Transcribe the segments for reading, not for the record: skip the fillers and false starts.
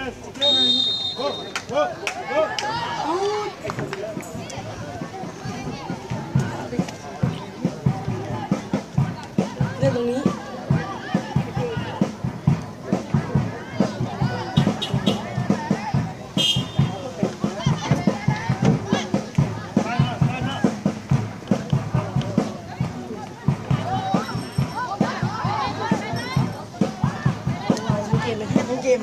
เล่นตรงนี้เกม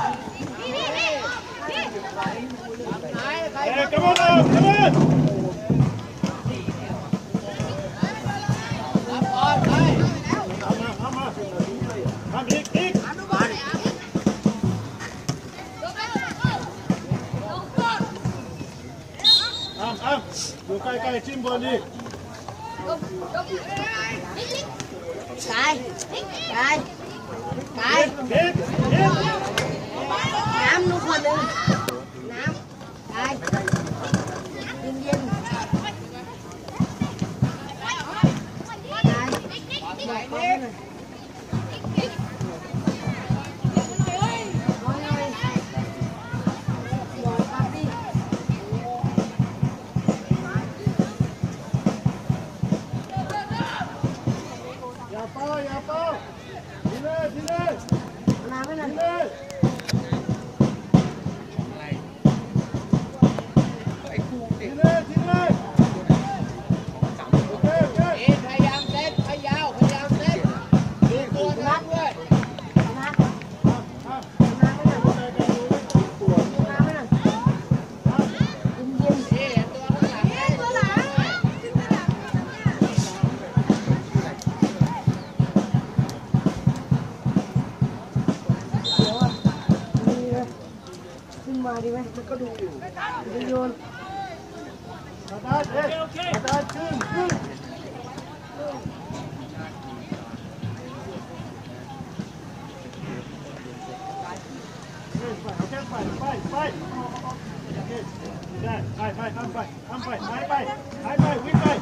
Come on now, come on! Come, Nick! อยู่ใกล้ๆจิ้มบอลดิตายน้ำนุ่มคนหนึ่งน้ำตายเย็นตายบอกอย่าเป้าทีเลยมาไม่นานมาดีไหมมันก็ดูอยู่โยนอาจารย์ขึ้นเอาแค่ไปได้ไปทำไปหายไปวิ่งไป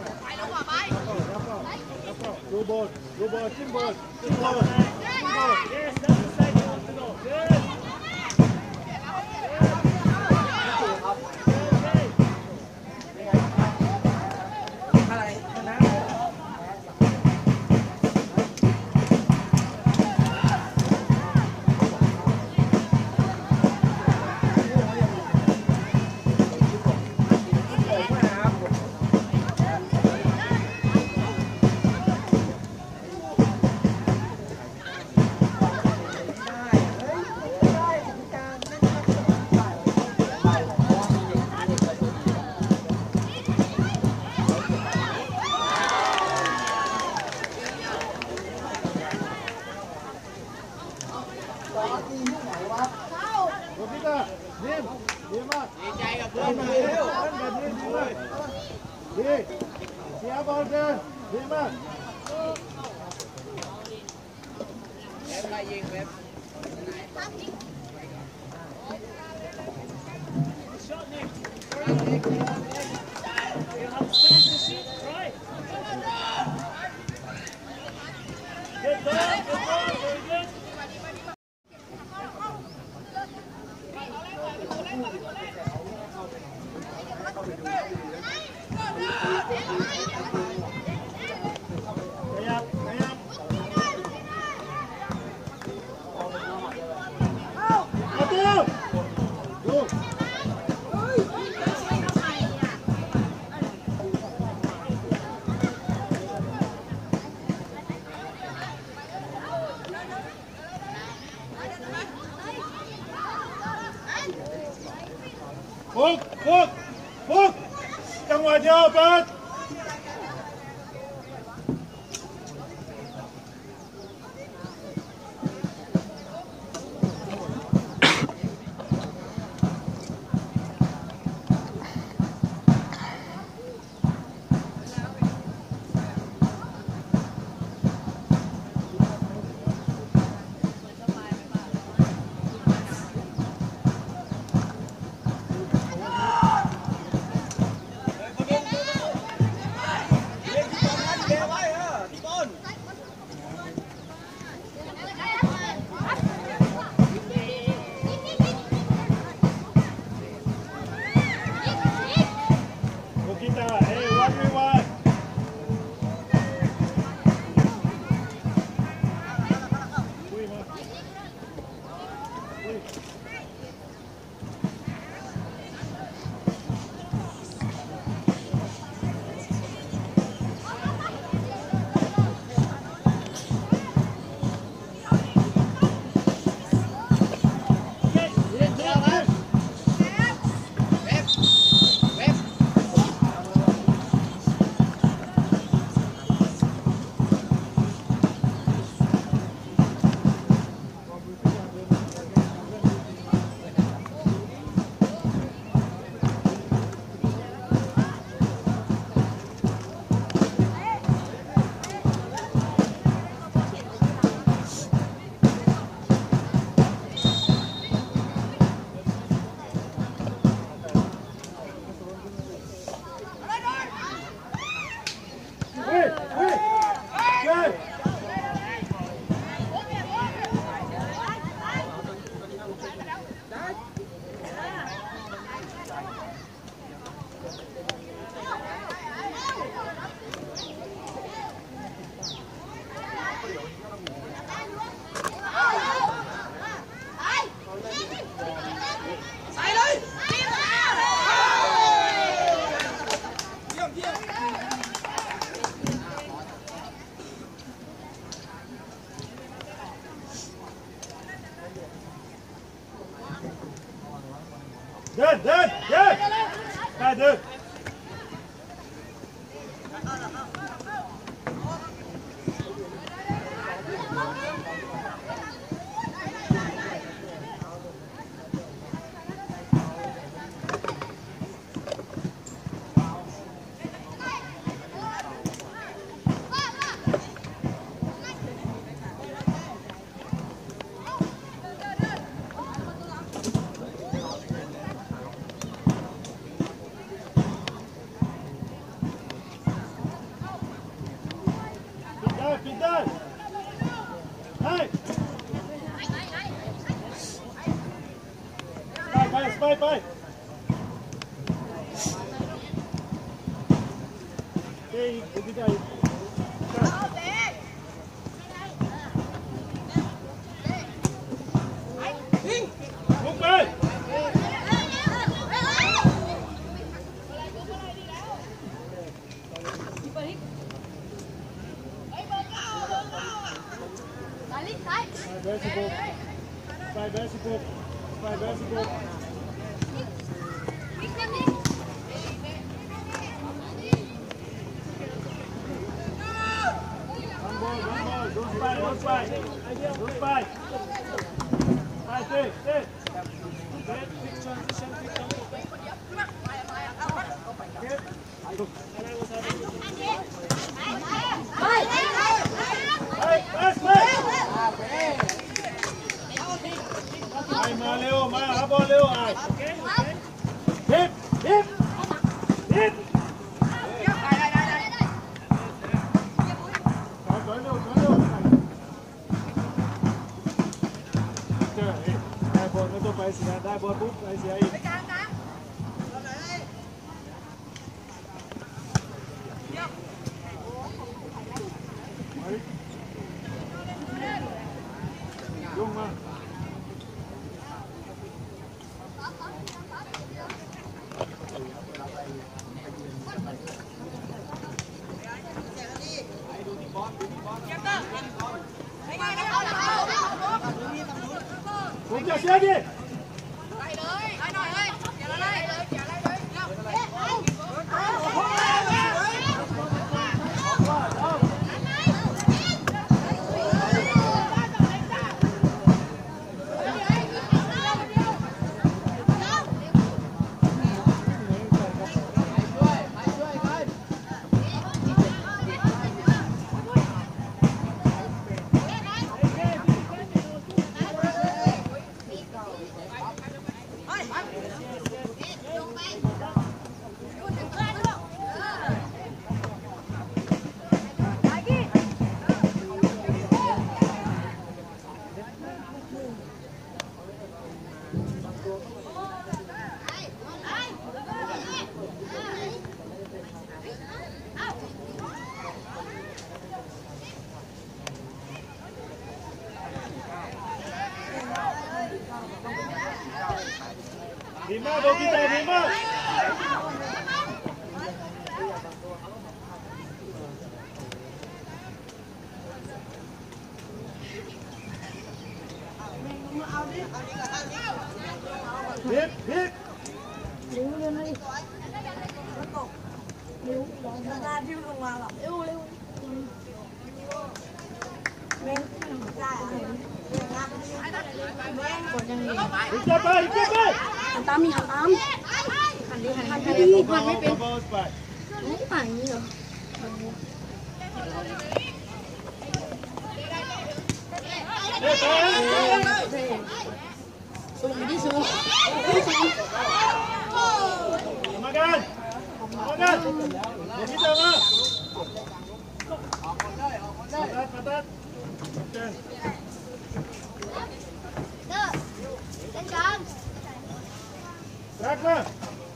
ดูบอลจิ้มบอลโรบิต้าดีมากดีใจกับเพื่อนมาเร็วแบบนี้ดีมากดีเสียบอลเกินดีมากเว็บมายิงเว็บฟุกจังหวะเดียวเปิดเดินได้เดินปิดได้ให้ไปเฮ้ยปิดได้ลุกไปVai, desce um pouco. Vai, desce um pouco. Vamos, dos pais. Vai, tem.มาเร็วมาหาบอลเร็วอ่ะฮิปถอยเร็วได้บอลไม่ต้องไปเสียได้บอลปุ๊บไปเสียอีกยุ่งมาผมจะเสียดิไปเลยไปหน่อยเลยเดี๋ยวอะไรเลยเดี๋ยวอะไรเลยดีมากโดนกีตาร์ดีมากฮิปเร็วเลยเร็วหน้าที่ลงมาหรอเร็วแม่งได้กดยังไงจะไปตามมีหันหันดีหันไม่เป็นไม่ไปนี่เหรอสูงดิสูงมากันเดี๋ยวพี่เจอมาปัดเจนรักมา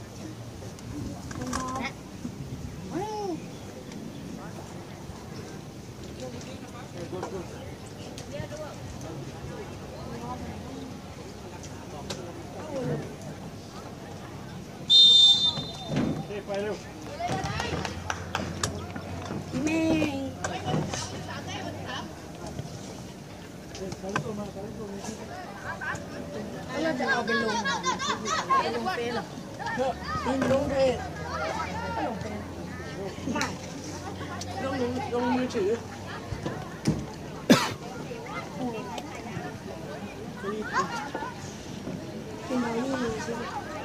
ไปเร็วแม่เราจะเอาไปลงเฟซหรอลงเฟซไม่ลงมือถือเป็นอะไรนี่ใช่ไหม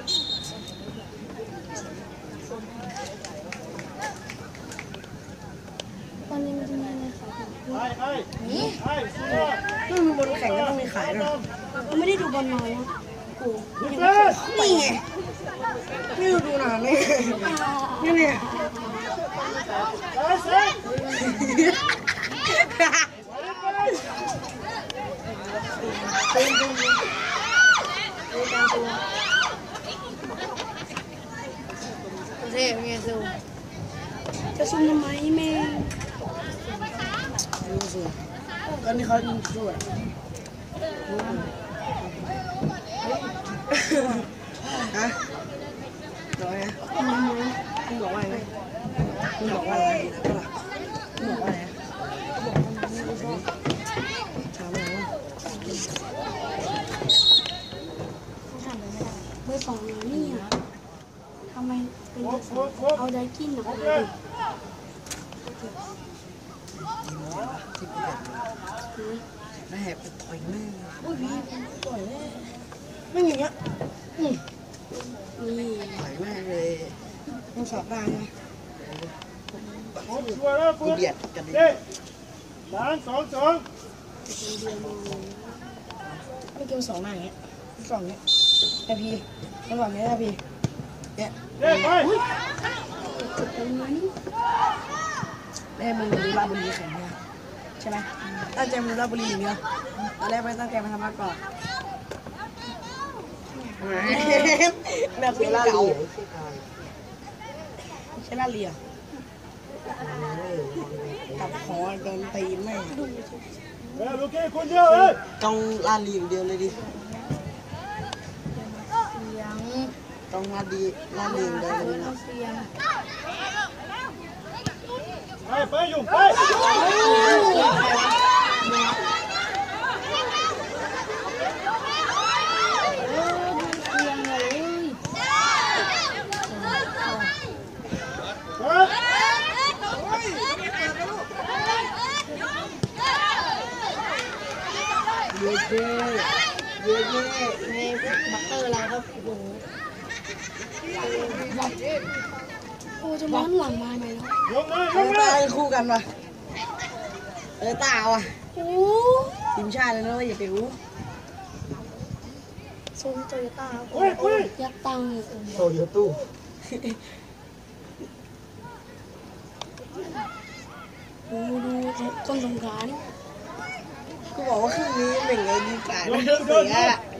ตอนนี้มันจะมีอะไรขายนี่ต้องมีบอลแข่งก็ต้องมีขายนะไม่ได้ดูบอลน้อยนะกูนี่ไงไม่ดูหนาเลยนี่เท่ไงซูจะซูมทำไมแม่ดูสิตอนนี้เขาดูสวยฮะบอกไงคุณบอกว่าไงคุณบอกว่าอะไรคุณบอกว่าอะไรถามอะไรเบอร์ 2นี่อ่ะทำไมเป็นเบอร์ 2เอาได้กินหรอแล้วแหบไปต่อยแม่โอ้ยพี่ต่อยแม่ไม่อย่างเงี้ยนี่ต่อยแม่เลยต้องสอบได้ไงกูเบียดกันดิ3-2ไม่เกิน2หน้าอย่างเงี้ย2เนี้ยไอพีระหว่างนี้ไอพีเนี่ยแม่มึงดูราชบุรีแข่งเนี่ยใช่ไหมตั้งใจมาดูราชบุรีอย่างเดียวตอนแรกไม่ตั้งใจมาทำมาก่อนแบบเป็นเก่าใช่ลาเลียกับขอโดนตีแม่ต้องลาเลียอย่างเดียวเลยดิต้องลาดีลาเลียอย่างเดียวเลยนะไปอยู่ไปนี่บัตเตอร์อะไรครับโอ้จะม้อนหลังมาไหมเนาะตาคู่กันวะตาว่ะทีมชาติเลยนะอย่าไปรู้โซนโตโยต้ายักตังโตโยตู้ดูต้นสงกรานต์กูบอกว่าครึ่งนี้หนึ่งไอ้ดีกว่าไม่เสีย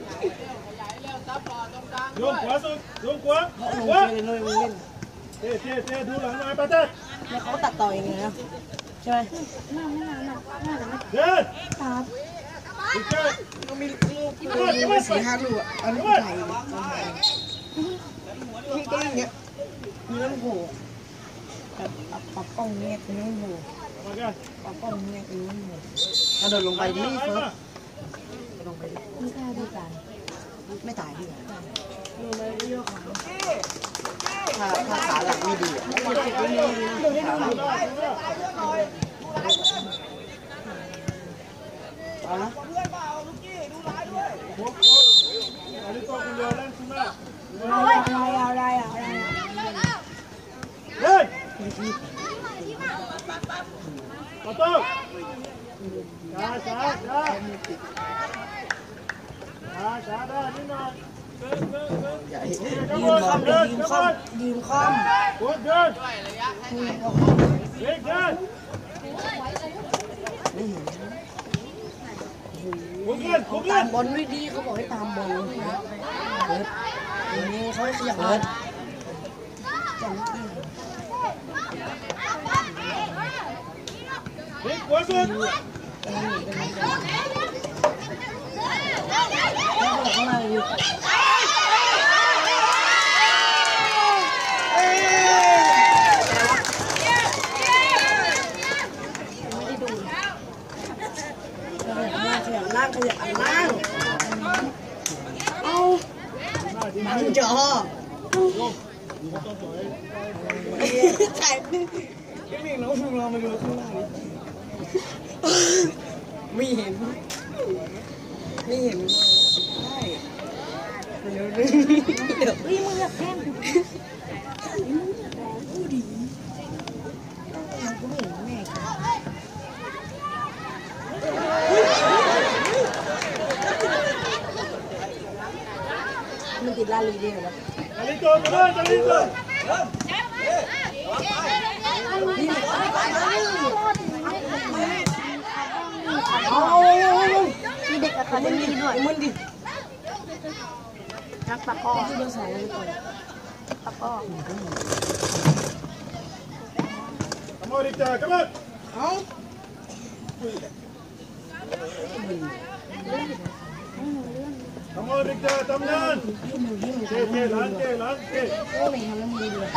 โยนขวาสุดโยนขวาขวาเท่ดูหลังหน่อยป้าเต้แล้วเขาตัดต่อยังไงนะใช่ไหมเดินครับก็มี4-5 ลูกอันนี้ใหญ่ที่ก็อย่างเงี้ยมีน้ำโผล่แบบปรับกล้องเนี่ยมีน้ำโผล่ปรับกล้องเนี่ยมีน้ำโผล่กระโดดลงไปดิเฟิร์สลงไปดิไม่ตายดีกันไม่ตายที่ไหนลงไปเยอะค่ะถ้าขาหลังไม่ดีเอาละอะไรเฮ้ยมาต้องช้าได้นิดหน่อยยืนคอมเดินเดินตามบอลด้วยดีเขาบอกให้ตามบอลเบิร์ดนี่เขาให้ขยับเบิร์ดขวาสุดขยับล่างเอาบังจอถ่ายนี่น้องฟูเรามาดูข้างล่างไม่เห็นใช่เดี๋ยวมึงอยากแข่งผู้ดีกูไม่เห็นแม่มันติดลาลีด้วยเหรอจะลิโก้นี่มึนดิมึนดินักตะก้อที่เบอร์ 2เลยก่อนตะก้อ Come on, Rita, come on. เอ้า Come on, Rita, Tamyan. ที่มึงที่มึง Ke, lan, ke. โอ้ไม่ทำแล้วมึงดี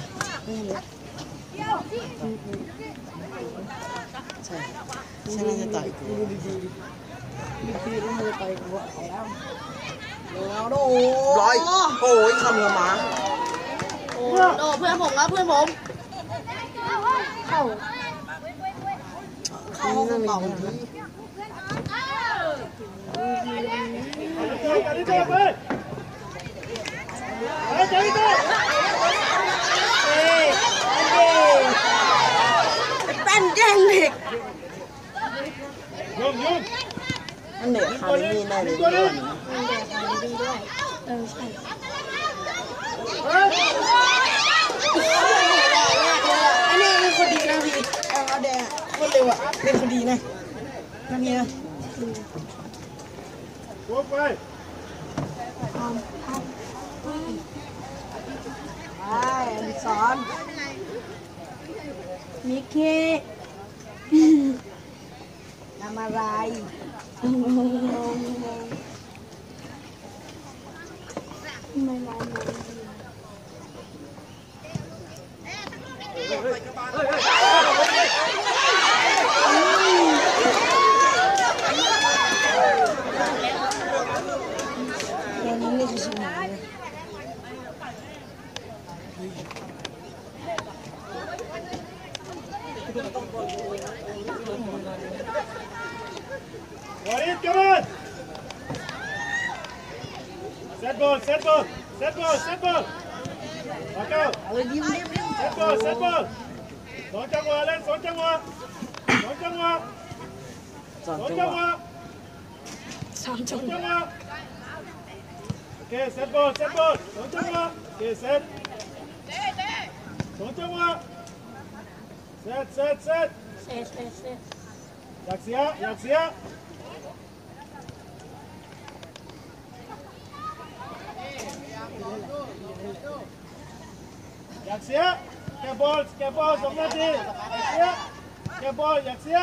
ใช่ฉันน่าจะต่อยกูดูดีแล้วมึงต่อยกูเอาแล้วโดร้อยโอ้ยคำละมาโอ้โดเพื่อนผมครับเพื่อนผมเข้าเข้าห้องกระเป๋า Rita, bye. Bye, Rita. แป้นแย่งเด็ก Yung. อันเด็กคาร์นี่แน่เลยด้วยใช่อันนี้เป็นคนดีนะพี่เอาแดงคนเร็วอ่ะเป็นคนดีนะนะพี่นะ Go, bye. ใช่สอนมิกกี้ทำอะไรไม่ร้อนวันนี้ไม่ใช่ชิมหนาเลย Walid, come on. Set ball. Back out. เอาเลยยิ้ม Set ball. สองจังหวะเล่นสองจังหวะสองจังหวะโอเคเซตบอลสองจังหวะโอเคเซตสองจังหวะเซตเซอยากเสียอยากเสียแกบอล2 นาทีแกบอลอยากเสีย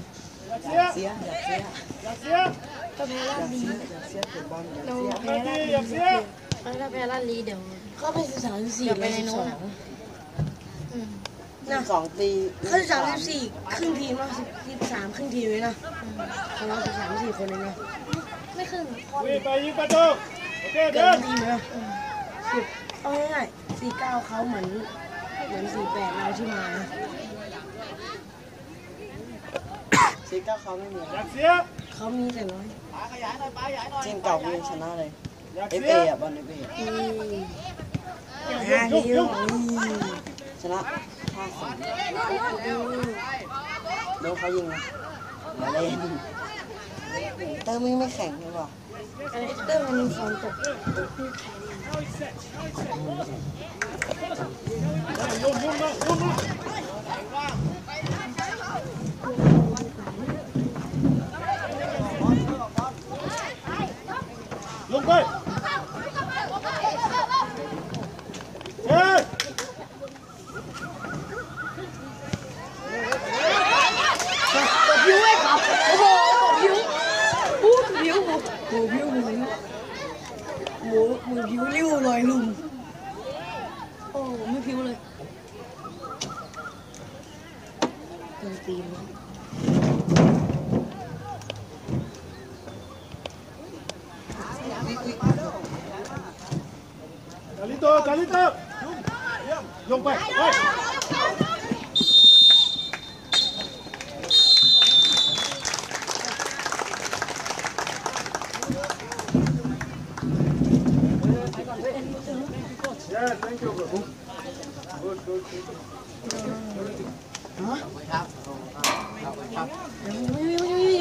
ก็แพ้ลาดลีเรา 2 นาทีอยากเสียถ้าแพ้ลาดลีเดี๋ยวเข้าไป14 เดี๋ยวไปในโน้นนะ2 ปีเข้า34ครึ่งทีมเนาะ13ครึ่งทีมเลยนะของเรา13 14คนเลยนะไม่ขึ้นวิ่งไปยิงประตูโอเคเกิเดินนทีมเลยเอาง่ายๆ49เขาเหมือน48เราที่มา49เขาไม่มีอยากเสียเขามีแต่น้อยทีมเก่ากูยังชนะเลยอยากเอฟเสีเอย อ่ะบอลเอฟเอยุ่งชนะ5-0โดนเขายิงนะมาเล่นเตอร์มึงไม่แข่งใช่ป่ะเรื่องมันฝนตกลงไปเฮ้ยผิวไอ้ครับโอ้โหผิวพูดผิวหมูผิวหมูผิวริ้วลอยลุมโอ้ไม่ผิวเลยเต็มตีนเลยกาลิโตลงไปไปYeah, thank you, bro. Good. ไม่